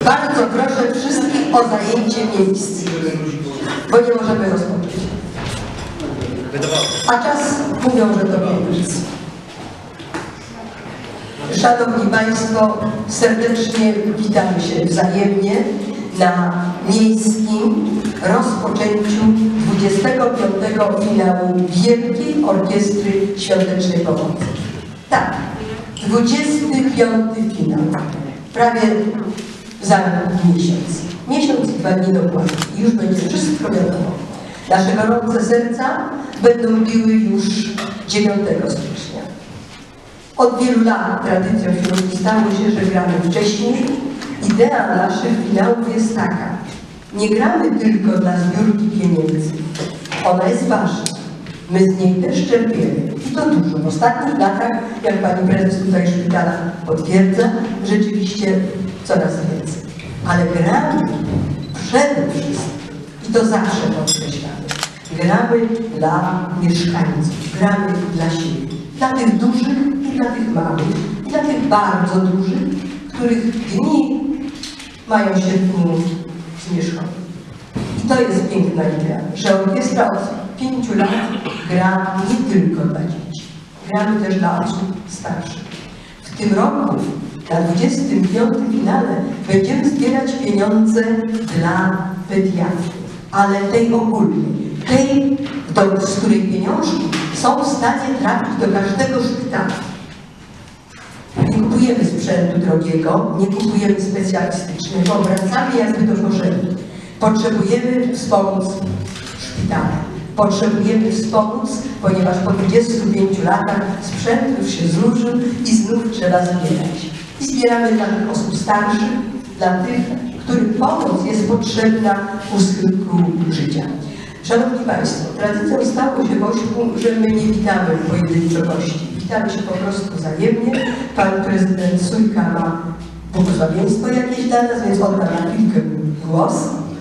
Bardzo proszę wszystkich o zajęcie miejsc, bo nie możemy rozpocząć. A czas mówią, że to pieniądz. Szanowni Państwo, serdecznie witamy się wzajemnie na miejskim rozpoczęciu 25. finału Wielkiej Orkiestry Świątecznej Pomocy. Tak, 25. finał. Prawie za miesiąc. Miesiąc i 2 dni dokładnie. I już będzie wszystko wiadomo. Nasze gorące serca będą biły już 9 stycznia. Od wielu lat tradycją wśród stało się, że gramy wcześniej. Idea naszych finałów jest taka. Nie gramy tylko dla zbiórki pieniędzy. Ona jest ważna. My z niej też czerpiemy. I to dużo. W ostatnich latach, jak pani prezes tutaj szpitala potwierdza, rzeczywiście coraz więcej. Ale gramy przede wszystkim, i to zawsze podkreślamy, gramy dla mieszkańców, gramy dla siebie. Dla tych dużych i dla tych małych, i dla tych bardzo dużych, których dni mają się dniu zmierzchować. I to jest piękna idea, że orkiestra od 5 lat gra nie tylko dla dzieci. Gramy też dla osób starszych. W tym roku, na 25. finale, będziemy zbierać pieniądze dla pediatrów, ale tej ogólnej, tej, z której pieniążki są w stanie trafić do każdego szpitala. Nie kupujemy sprzętu drogiego, nie kupujemy specjalistycznego, wracamy jakby do korzeni. Potrzebujemy wspomóc szpitala. Potrzebujemy wspomóc, ponieważ po 25 latach sprzęt już się zużył i znów trzeba zbierać. I zbieramy dla tych osób starszych, dla tych, którym pomoc jest potrzebna u schyłku życia. Szanowni Państwo, tradycją stało się w Ośku, że my nie witamy pojedynczo gości. Witamy się po prostu wzajemnie. Pan prezydent Sójka ma błogosławieństwo jakieś dla nas, więc oddam na chwilkę głos.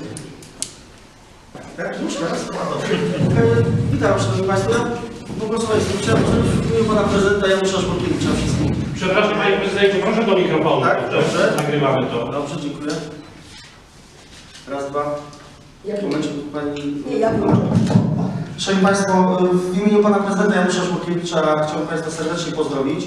Tak, już teraz? Witam, Szanowni Państwo. Błogosławieństwo. Chciałbym w imieniu Pana Prezydenta Janusza Żłokiewicza wszystkim. Przepraszam, Panie Prezydencie, proszę do mikrofonu. Tak, dobrze. Nagrywamy to. Dobrze, dziękuję. Raz, dwa. W momencie Pani... Nie, ja proszę. Szanowni Państwo, w imieniu Pana Prezydenta Janusza Żłokiewicza chciałbym Państwa serdecznie pozdrowić.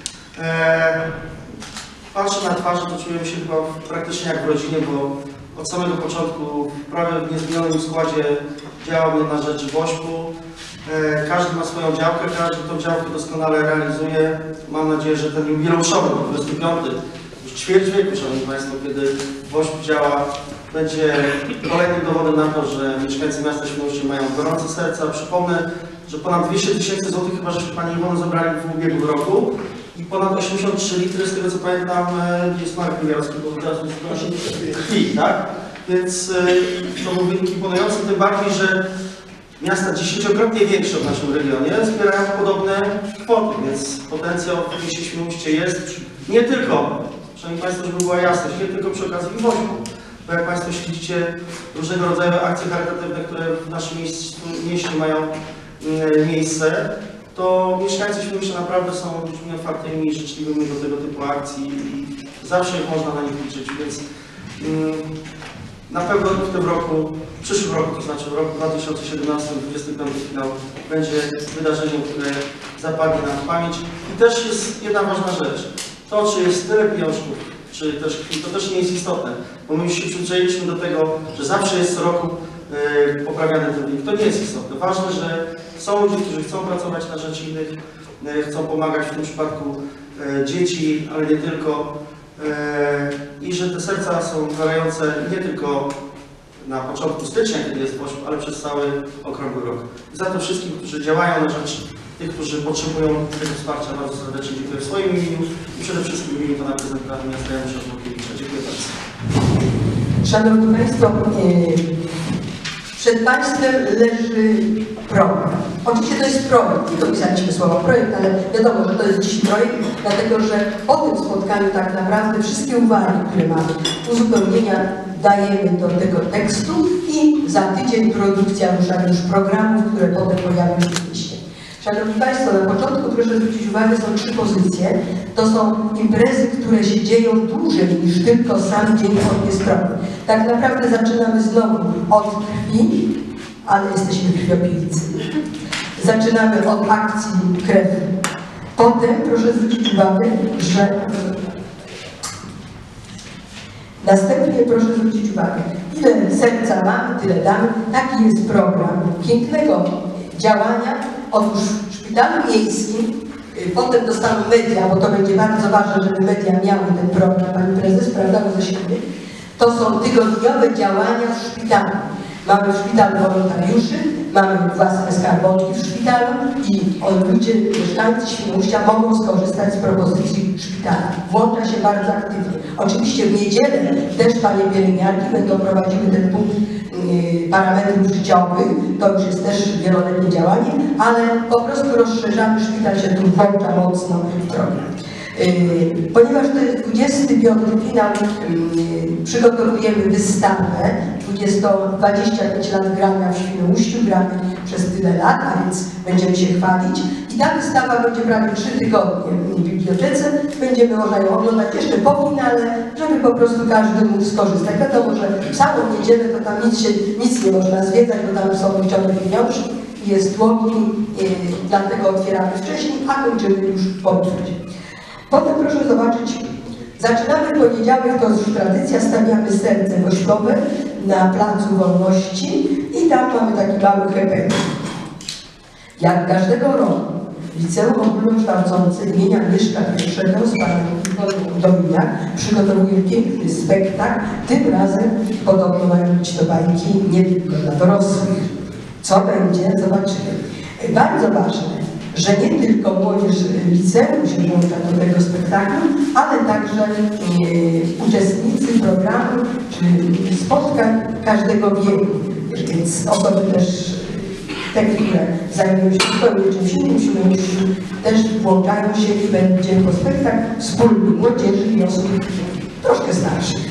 Patrzę na twarze, to czujemy się chyba praktycznie jak w rodzinie, bo od samego początku prawie w niezmienionym składzie działamy na rzecz Wośpu. Każdy ma swoją działkę, każdy tą działkę doskonale realizuje. Mam nadzieję, że ten jubileuszowy, 25, już ćwierć wieku, Szanowni Państwo, kiedy Wośp działa, będzie kolejnym dowodem na to, że mieszkańcy miasta Świnoujście mają gorące serca. Przypomnę, że ponad 200 000 złotych, chyba że Pani Iwono, zabrali w ubiegłym roku i ponad 83 litry, z tego co pamiętam, jest Marek Mijarowski, bo teraz krwi, tak? Więc to był wynik imponujący, tym bardziej, że miasta 10-krotnie większe w naszym regionie zbierają podobne kwoty, więc potencjał w mieście Świnoujście jest nie tylko, Szanowni Państwo, żeby była jasność, nie tylko przy okazji Wośpu, bo jak Państwo śledzicie różnego rodzaju akcje charytatywne, które w naszym mieście mają miejsce, to mieszkańcy Świnoujścia naprawdę są ludźmi otwartymi i życzliwymi do tego typu akcji i zawsze można na nich liczyć, więc na pewno w tym roku, w przyszłym roku, to znaczy w roku 2017, 25 finał będzie wydarzeniem, które zapadnie nam w pamięć. I też jest jedna ważna rzecz. To, czy jest tyle pieniążków, czy też krwi, to też nie jest istotne, bo my już się przyzwyczailiśmy do tego, że zawsze jest co roku poprawiany ten wynik. To nie jest istotne. Ważne, że są ludzie, którzy chcą pracować na rzecz innych, chcą pomagać w tym przypadku dzieci, ale nie tylko. I że te serca są gorące nie tylko na początku stycznia, kiedy jest Wośp, ale przez cały okrągły rok. I za to wszystkim, którzy działają na rzecz tych, którzy potrzebują tego wsparcia, bardzo serdecznie dziękuję w swoim imieniu i przede wszystkim w imieniu Pana Prezydenta miasta Janusza Żłokiewicza. Dziękuję bardzo. Szanowni Państwo, przed Państwem leży program. Oczywiście to jest projekt, nie dopisaliśmy słowa projekt, ale wiadomo, że to jest dziś projekt, dlatego że po tym spotkaniu tak naprawdę wszystkie uwagi, które mamy, uzupełnienia dajemy do tego tekstu i za tydzień produkcja już programów, które potem pojawią się w mieście. Szanowni Państwo, na początku proszę zwrócić uwagę, są 3 pozycje. To są imprezy, które się dzieją dłużej niż tylko sam dzień orkiestrowy. Tak naprawdę zaczynamy znowu od krwi, ale jesteśmy krwiopijcy. Zaczynamy od akcji krew. Potem proszę zwrócić uwagę, że następnie proszę zwrócić uwagę, ile serca mamy, tyle damy. Taki jest program pięknego działania. Otóż w szpitalu miejskim, potem dostaną media, bo to będzie bardzo ważne, żeby media miały ten program, pani prezes, prawda, bo za siebie. To są tygodniowe działania w szpitalu. Mamy w szpitalu wolontariuszy, mamy własne skarbonki w szpitalu i ludzie, mieszkańcy Świnoujścia mogą skorzystać z propozycji szpitala. Włącza się bardzo aktywnie. Oczywiście w niedzielę też panie pielęgniarki będą prowadziły ten punkt parametrów życiowych, to już jest też wieloletnie działanie, ale po prostu rozszerzamy, szpital się tu włącza mocno w program. Ponieważ to jest 25. finał, przygotowujemy wystawę 25 lat grania w Świnoujściu, gramy przez tyle lat, a więc będziemy się chwalić. I ta wystawa będzie prawie 3 tygodnie w bibliotece. Będziemy można ją oglądać jeszcze po finale, żeby po prostu każdy mógł skorzystać. Wiadomo, że w samą niedzielę to tam nic nie można zwiedzać, bo tam są liczone pieniążki, jest tłoki, dlatego otwieramy wcześniej, a kończymy już po obchodzie. Potem proszę zobaczyć, zaczynamy w poniedziałek, to już tradycja, stawiamy serce wośpowe na Placu Wolności i tam mamy taki mały happening. Jak każdego roku Liceum Ogólnokształcące imienia Mieszka I z panią Dominiak przygotowuje piękny spektakl. Tym razem podobno mają być to bajki nie tylko dla dorosłych. Co będzie, zobaczymy. Bardzo ważne, że nie tylko młodzież liceum się włącza do tego spektaklu, ale także uczestnicy programu czy spotkań każdego wieku. Więc osoby też, te, które zajmują się zupełnie czymś innym, też włączają się i będzie to spektakl wspólny młodzieży i osób troszkę starszych.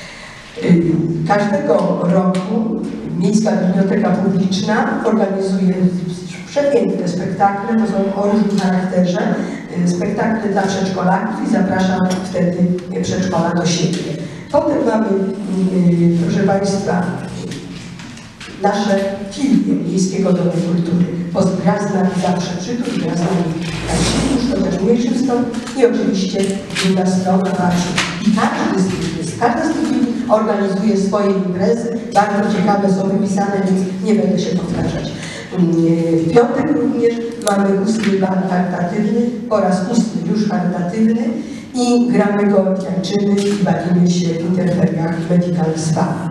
Każdego roku Miejska Biblioteka Publiczna organizuje przepiękne spektakle, to są o różnym charakterze, spektakle dla przedszkolaków i zapraszam wtedy przedszkola do siebie. Potem mamy, proszę Państwa, nasze filie Miejskiego Domu Kultury. Gra z nami zawsze przytul, gra z nami już chociaż w mniejszym stopniu i oczywiście druga strona właśnie. I każda z tych filmów organizuje swoje imprezy, bardzo ciekawe są wypisane, więc nie będę się powtarzać. W piątek również mamy 8. bal charytatywny po raz 8 już charytatywny i gramy go, tańczymy i bawimy się w interferiach Medical Spa.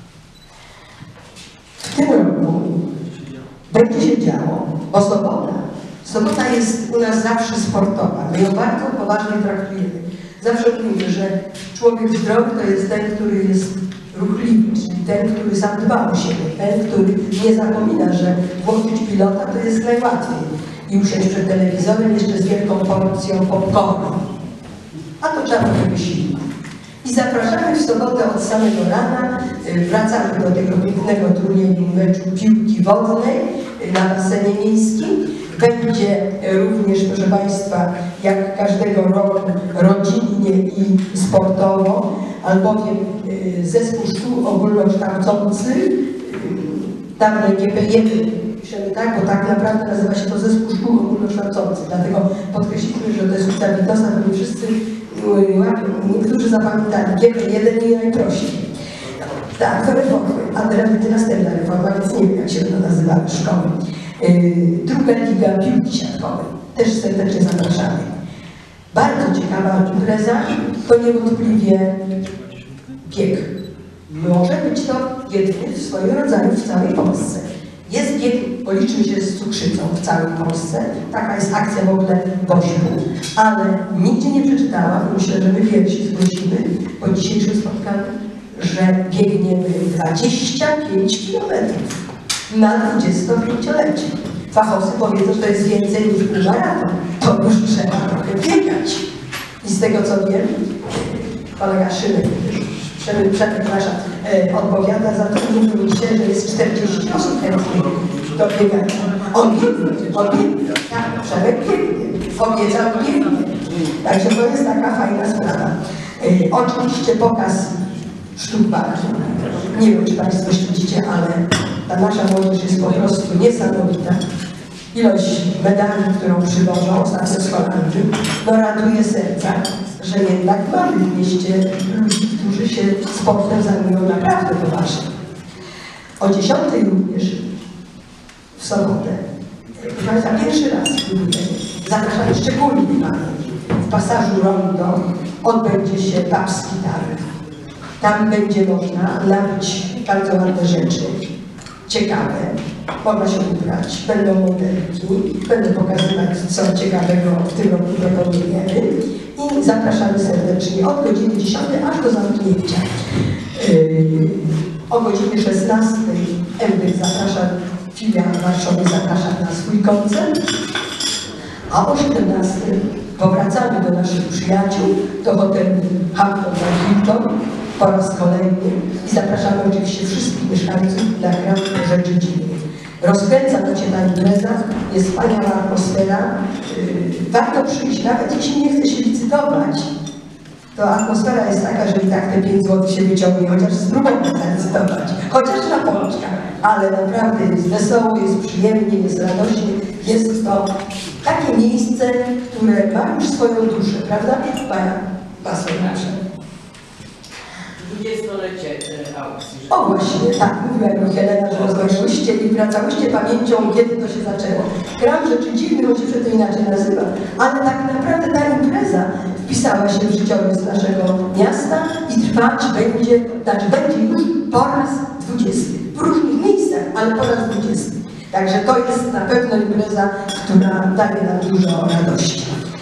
W tym roku będzie się działo, bo sobota jest u nas zawsze sportowa, my ją bardzo poważnie traktujemy. Zawsze mówimy, że człowiek zdrowy to jest ten, który jest ruchliwy, czyli ten, który sam dba o siebie, ten, który nie zapomina, że włączyć pilota to jest najłatwiej i usiąść przed telewizorem jeszcze z wielką porcją popcornu. A to trzeba trochę wysiłku. I zapraszamy w sobotę od samego rana, wracamy do tego pięknego turnieju meczu piłki wodnej na basenie miejskim. Będzie również, proszę Państwa, jak każdego roku rodzinnie i sportowo, albowiem zespół szkół ogólnokształcących, dawne GP1, piszemy tak, bo tak naprawdę nazywa się to zespół szkół ogólnokształcących, dlatego podkreślimy, że to jest ulica Witosa, bo nie wszyscy niektórzy zapamiętali GP1 i najprościej. Tak, to reformy, a teraz będzie następna reforma, więc nie wiem, jak się będą nazywały szkoły. Druga liga piłki siatkowej, też serdecznie zapraszamy. Bardzo ciekawa impreza, to niewątpliwie bieg. Może być to jedyny w swoim rodzaju w całej Polsce. Jest bieg, policzył się z cukrzycą w całej Polsce, taka jest akcja w ogóle WOŚP-u, ale nigdzie nie przeczytałam, myślę, że my pierwsi zgłosimy po dzisiejszym spotkaniu, że biegniemy 25 km na 25-lecie. Fachowcy powiedzą, że to jest więcej niż półmaraton. To już trzeba trochę biegać. I z tego co wiem, kolega Szymek, przepraszam, odpowiada za to, że mówił mi się, że jest 40 osób chętnych. dobiegania. On biegnie, tak, Przemek biegnie, obiecał biegnie. Także to jest taka fajna sprawa. Oczywiście pokaz sztuk walki. Nie wiem, czy Państwo śledzicie, ale ta nasza młodzież jest po prostu niesamowita. Ilość medali, którą przywożą ostatnio z Holandii, no ratuje serca, że jednak mamy w mieście ludzi, którzy się sportem zajmują naprawdę poważnie. O 10 również w sobotę, proszę Państwa, pierwszy raz zapraszamy szczególnie w pasażu Rondo odbędzie się babski targ. Tam będzie można nabyć bardzo ładne rzeczy, ciekawe, można się ubrać, będą modelki, będę pokazywać, co ciekawego w tym roku proponujemy i zapraszamy serdecznie od godziny 10 aż do zamknięcia. O godzinie 16 MDK zaprasza, filia w Warszawie zaprasza na swój koncert, a o 17 powracamy do naszych przyjaciół, do hotelu Hampton Hilton po raz kolejny i zapraszamy oczywiście wszystkich mieszkańców dla gram rzeczy dziwnych. Rozkręca się ta impreza, jest wspaniała atmosfera. Warto przyjść, nawet jeśli nie chce się licytować, to atmosfera jest taka, że i tak te 5 zł się wyciągnie, chociaż spróbować zalicytować, chociaż na pączkach, ale naprawdę jest wesoło, jest przyjemnie, jest radośnie, jest to takie miejsce, które ma już swoją duszę, prawda? Ma swoją duszę. 20-lecie aukcji. O właśnie, tak, mówiła mi Helena, że rozmawiałyście i wracałyście pamięcią, kiedy to się zaczęło. Gram rzeczy dziwnych, on się przed inaczej nazywa, ale tak naprawdę ta impreza wpisała się w życiorys naszego miasta i trwać będzie, znaczy będzie już po raz 20. W różnych miejscach, ale po raz 20. Także to jest na pewno impreza, która daje nam dużo radości.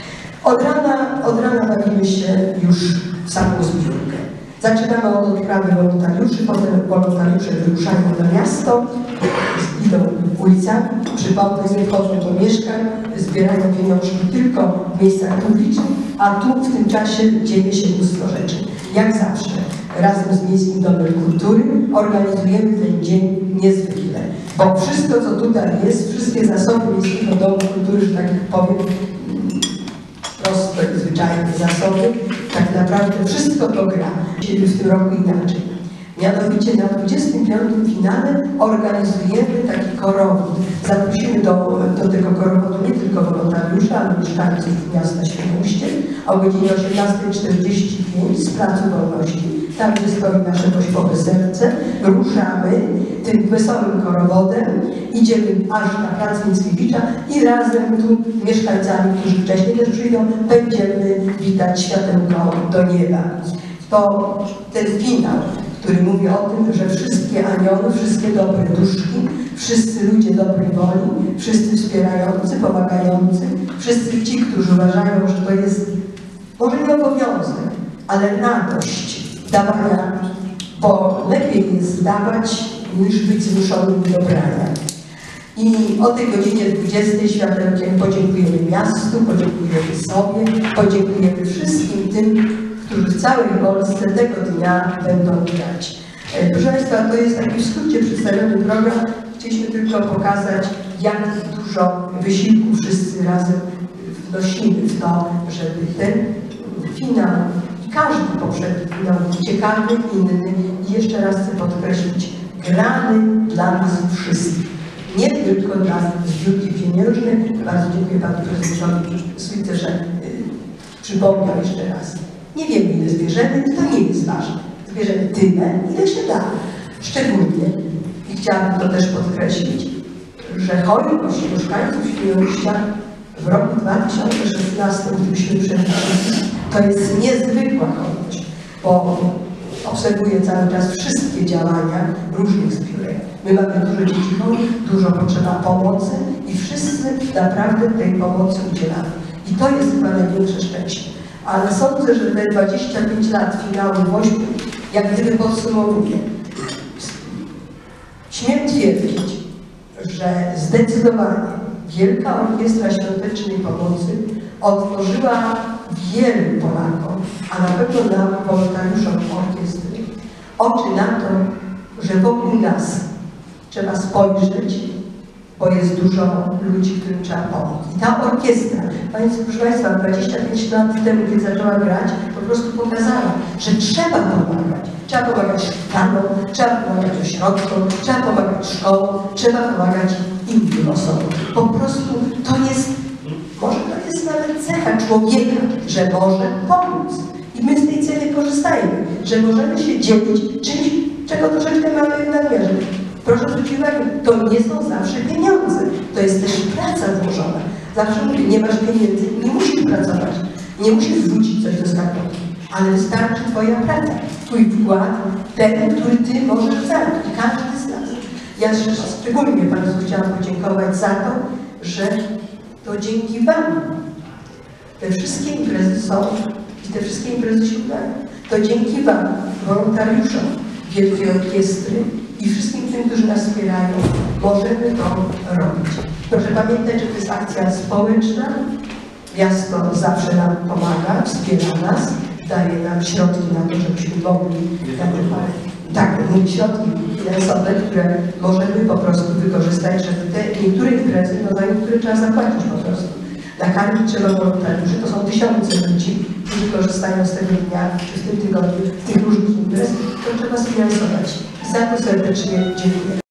Od rana bawimy się już w samą zbiórkę. Zaczynamy od odprawy wolontariuszy, potem wolontariusze wyruszają na miasto, idą ulicami, przypomnę, nie wchodzą do mieszkań, zbierają pieniążki tylko w miejscach publicznych, a tu w tym czasie dzieje się mnóstwo rzeczy. Jak zawsze, razem z Miejskim Domem Kultury organizujemy ten dzień niezwykle, bo wszystko, co tutaj jest, wszystkie zasoby Miejskiego Domu Kultury, że tak powiem, prosto i zwyczajne zasoby, tak naprawdę wszystko to gra. W tym roku inaczej. Mianowicie na 25. finale organizujemy taki korowód. Zaprosimy do tego korowodu nie tylko wolontariuszy, ale mieszkańców miasta Świnoujście o godzinie 18:45 z Placu Wolności. Tam, gdzie stoi nasze Wośpowe serce, ruszamy tym wesołym korowodem, idziemy aż na Plac Mickiewicza i razem tu mieszkańcami, którzy wcześniej też przyjdą, będziemy witać światełko do nieba. To ten finał, który mówi o tym, że wszystkie anioły, wszystkie dobre duszki, wszyscy ludzie dobrej woli, wszyscy wspierający, pomagający, wszyscy ci, którzy uważają, że to jest może nie obowiązek, ale radość dawania, bo lepiej jest dawać, niż być zmuszonym do brania. I o tej godzinie 20 światełkiem podziękujemy miastu, podziękujemy sobie, podziękujemy wszystkim tym, którzy w całej Polsce tego dnia będą grać. Proszę Państwa, to jest taki w skrócie przedstawiony program. Chcieliśmy tylko pokazać, jak dużo wysiłku wszyscy razem wnosimy w to, żeby ten finał i każdy poprzedni finał był ciekawy, inny i jeszcze raz chcę podkreślić, grany dla nas wszystkich. Nie tylko dla zbiórki pieniężnej. Bardzo dziękuję Panu Prezydentowi Sójce, że przypomniał jeszcze raz. Nie wiemy, ile zbierzemy, to nie jest ważne. Zbierzemy tyle, ile się da. Szczególnie, i chciałabym to też podkreślić, że hojność mieszkańców Świnoujścia w roku 2016, gdybyśmy przewidzieli, to jest niezwykła hojność, bo obserwuję cały czas wszystkie działania różnych zbiórek. My mamy dużo dzieci chorych, dużo potrzeba pomocy i wszyscy naprawdę tej pomocy udzielamy. I to jest chyba największe szczęście. Ale sądzę, że te 25 lat finału Wośpu, jak gdyby podsumowuje. Śmiem twierdzić, że zdecydowanie Wielka Orkiestra Świątecznej Pomocy otworzyła wielu Polakom, a na pewno nam, wolontariuszom orkiestry, oczy na to, że wokół nas trzeba spojrzeć bo jest dużo ludzi, którym trzeba pomóc. I ta orkiestra, proszę Państwa, 25 lat temu, kiedy zaczęła grać, po prostu pokazała, że trzeba pomagać. Trzeba pomagać szpitalom, trzeba pomagać ośrodkom, trzeba pomagać szkołom, trzeba pomagać innym osobom. Po prostu to jest, może to jest nawet cecha człowieka, że może pomóc. I my z tej cechy korzystajmy, że możemy się dzielić czymś, czego troszeczkę mamy w nadmiarze. Proszę zwrócić uwagę, to nie są zawsze pieniądze, to jest też praca włożona. Zawsze mówię, nie masz pieniędzy, nie musisz pracować, nie musisz wrzucić coś do skarbonki, ale wystarczy Twoja praca, Twój wkład, ten, który Ty możesz zarobić, każdy z nas. Ja szczególnie Państwu chciałam podziękować za to, że to dzięki Wam te wszystkie imprezy są i te wszystkie imprezy się udają. To dzięki Wam, wolontariuszom Wielkiej Orkiestry i wszystkim tym, którzy nas wspierają, możemy to robić. Proszę pamiętać, że to jest akcja społeczna. Miasto zawsze nam pomaga, wspiera nas, daje nam środki na to, żebyśmy mogli środki finansowe, które możemy po prostu wykorzystać, żeby te niektóre imprezy, no za niektóre trzeba zapłacić po prostu. Nakarmić trzeba wolontariuszy, to są tysiące ludzi, którzy korzystają z tego dnia, czy w tym tygodniu, z tych różnych imprez, to trzeba sfinansować. Za to serdecznie dziękuję.